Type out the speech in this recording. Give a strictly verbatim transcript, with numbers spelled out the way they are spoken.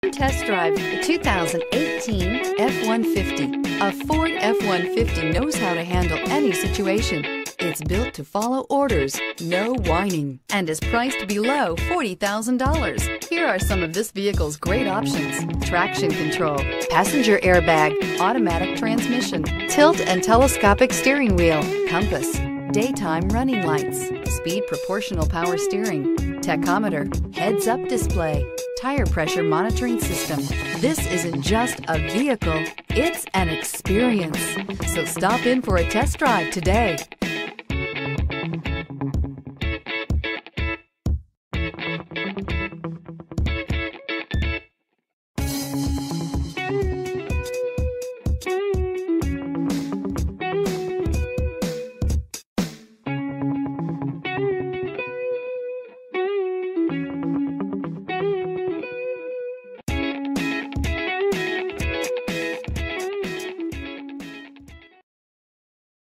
Test drive the two thousand eighteen F one fifty. A Ford F one fifty knows how to handle any situation. It's built to follow orders, no whining, and is priced below forty thousand dollars. Here are some of this vehicle's great options: traction control, passenger airbag, automatic transmission, tilt and telescopic steering wheel, compass, daytime running lights, speed proportional power steering, tachometer, heads-up display, tire pressure monitoring system. This isn't just a vehicle, it's an experience. So stop in for a test drive today.